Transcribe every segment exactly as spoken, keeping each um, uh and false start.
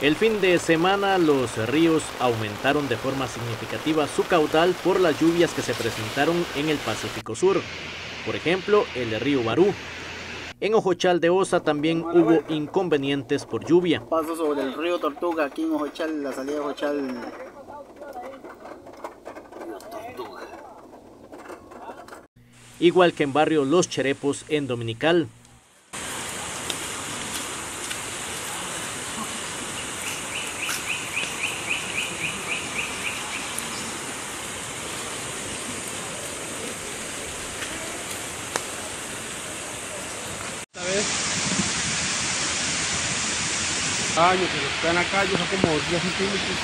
El fin de semana los ríos aumentaron de forma significativa su caudal por las lluvias que se presentaron en el Pacífico Sur. Por ejemplo, el río Barú. En Ojochal de Osa también hubo inconvenientes por lluvia. Paso sobre el río Tortuga, aquí en Ojochal, la salida de Ojochal. Igual que en barrio Los Cherepos en Dominical. Años que están acá, yo son como diez centímetros.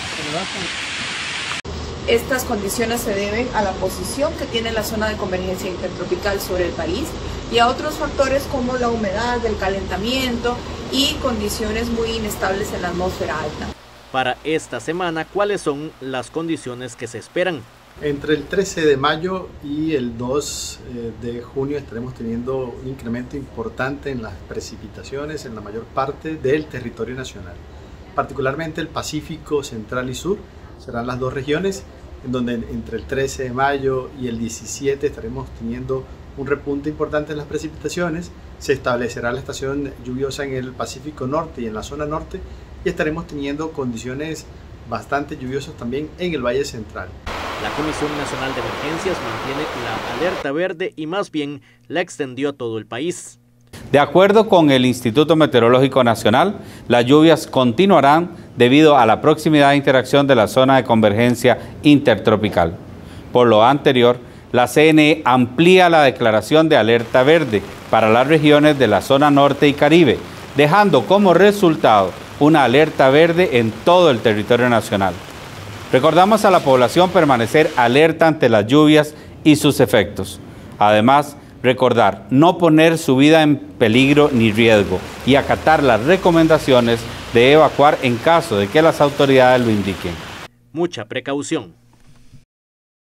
Estas condiciones se deben a la posición que tiene la zona de convergencia intertropical sobre el país y a otros factores como la humedad, el calentamiento y condiciones muy inestables en la atmósfera alta. Para esta semana, ¿cuáles son las condiciones que se esperan? Entre el trece de mayo y el dos de junio estaremos teniendo un incremento importante en las precipitaciones en la mayor parte del territorio nacional. Particularmente el Pacífico Central y Sur serán las dos regiones en donde entre el trece de mayo y el diecisiete estaremos teniendo un repunte importante en las precipitaciones. Se establecerá la estación lluviosa en el Pacífico Norte y en la zona norte y estaremos teniendo condiciones bastante lluviosas también en el Valle Central. La Comisión Nacional de Emergencias mantiene la alerta verde y más bien la extendió a todo el país. De acuerdo con el Instituto Meteorológico Nacional, las lluvias continuarán debido a la proximidad de interacción de la zona de convergencia intertropical. Por lo anterior, la C N E amplía la declaración de alerta verde para las regiones de la zona norte y Caribe, dejando como resultado una alerta verde en todo el territorio nacional. Recordamos a la población permanecer alerta ante las lluvias y sus efectos. Además, recordar no poner su vida en peligro ni riesgo y acatar las recomendaciones de evacuar en caso de que las autoridades lo indiquen. Mucha precaución.